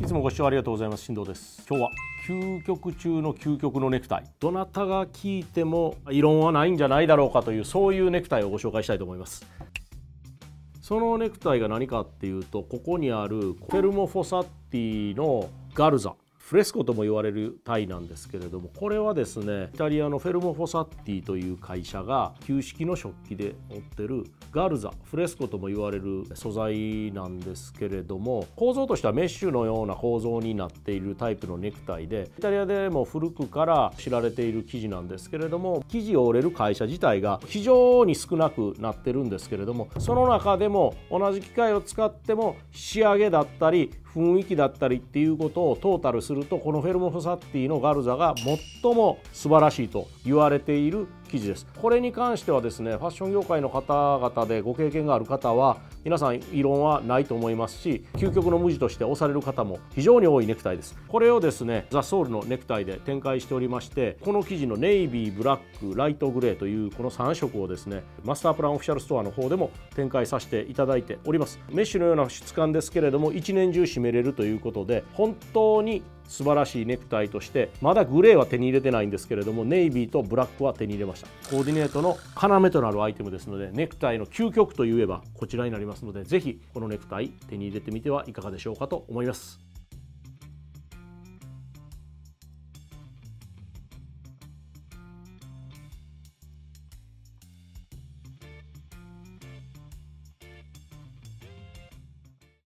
つもご視聴ありがとうございます。進藤です。今日は究極中の究極のネクタイ、どなたが聞いても異論はないんじゃないだろうかという、そういうネクタイをご紹介したいと思います。そのネクタイが何かっていうと、ここにあるフェルモフォサッティのガルザ、フレスコとも言われるタイなんですけれども、これはですね、イタリアのフェルモフォサッティという会社が旧式の食器で持ってるガルザ、フレスコとも言われる素材なんですけれども、構造としてはメッシュのような構造になっているタイプのネクタイで、イタリアでも古くから知られている生地なんですけれども、生地を織れる会社自体が非常に少なくなってるんですけれども、その中でも同じ機械を使っても仕上げだったり雰囲気だったりっていうことをトータルすると、このフェルモフォサッティのガルザが最も素晴らしいと言われている生地です。これに関してはですね、ファッション業界の方々でご経験がある方は皆さん異論はないと思いますし、究極の無地として押される方も非常に多いネクタイです。これをですね、ザ・ソウルのネクタイで展開しておりまして、この生地のネイビー、ブラック、ライトグレーというこの3色をですね、マスタープランオフィシャルストアの方でも展開させていただいております。メッシュのような質感ですけれども、一年中締めれるということで、本当に素晴らしいネクタイとして、まだグレーは手に入れてないんですけれども、ネイビーとブラックは手に入れました。コーディネートの要となるアイテムですので、ネクタイの究極といえばこちらになりますので、ぜひこのネクタイ手に入れてみてはいかがでしょうかと思います。